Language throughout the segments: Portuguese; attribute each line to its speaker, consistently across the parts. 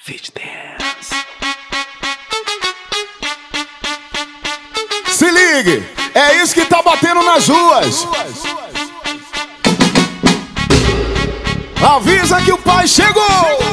Speaker 1: Fit Dance.
Speaker 2: Se ligue, é isso que tá batendo nas ruas. Avisa que o pai chegou.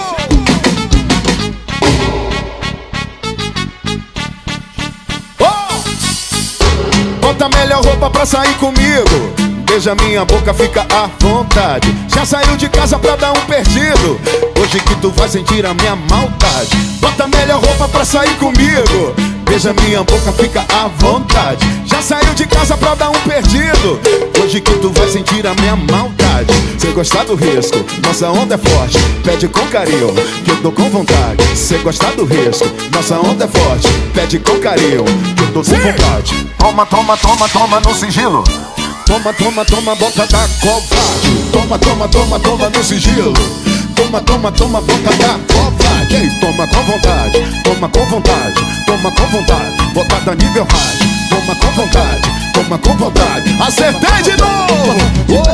Speaker 2: Bota a melhor roupa pra sair comigo. Beija minha boca, fica à vontade. Já saiu de casa pra dar um perdido. Hoje que tu vai sentir a minha maldade. Bota a melhor roupa pra sair comigo. Beija minha boca, fica à vontade. Já saiu de casa pra dar um perdido. Hoje que tu vai sentir a minha maldade. Cê gostar do risco, nossa onda é forte. Pede com carinho, que eu tô com vontade. Cê gostar do risco, nossa onda é forte. Pede com carinho, que eu tô com vontade.
Speaker 3: Toma, toma, toma, toma no sigilo.
Speaker 2: Toma, toma, toma, bota da covarde. Toma, toma, toma, toma no sigilo. Toma, toma, toma, bota da covarde. Ei, toma com vontade, toma com vontade, toma com vontade. Bota da nível hard. Toma com vontade, toma com vontade. Acertei de novo.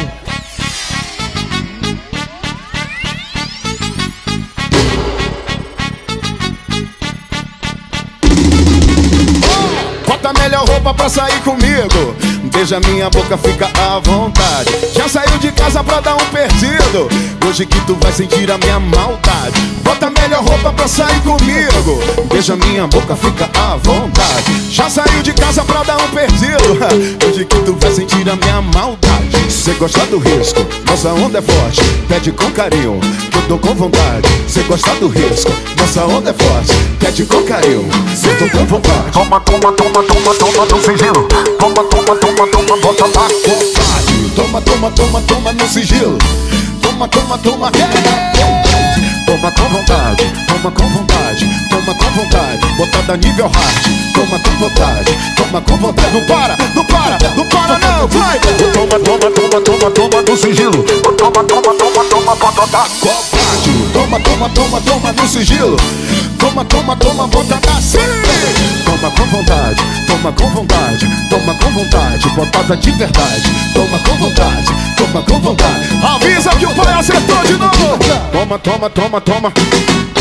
Speaker 2: Bota a melhor roupa pra sair comigo. Beija minha boca, fica à vontade. Já saiu de casa pra dar um perdido. Hoje que tu vai sentir a minha maldade. Bota a melhor roupa pra sair comigo. Beija minha boca, fica à vontade. Já saiu de casa pra dar um perdido. Hoje que tu vai sentir a minha maldade. Cê gosta do risco, nossa onda é forte. Pede com carinho, que eu tô com vontade. Cê gosta do risco, nossa onda é forte. Pede com carinho, que eu tô com vontade.
Speaker 3: Toma, toma, toma, toma, toma no sigilo. Toma, toma, toma, toma, bota da
Speaker 2: vontade. Toma, toma, toma, toma no sigilo. Toma, toma, toma, toma com vontade, toma com vontade, toma com vontade. Bota da nível hard. Toma com vontade, toma com vontade. Não para, não para, não para não, vai.
Speaker 3: Toma, toma, toma, toma, toma no sigilo. Toma, toma, toma, toma, bota da
Speaker 2: covarde. Toma, toma, toma, toma no sigilo. Toma, toma, toma, bota da toma com vontade, toma com vontade, toma com vontade. Botada de verdade. Toma com vontade, toma com vontade. Avisa que o pai acertou de novo. Toma, toma, toma, toma.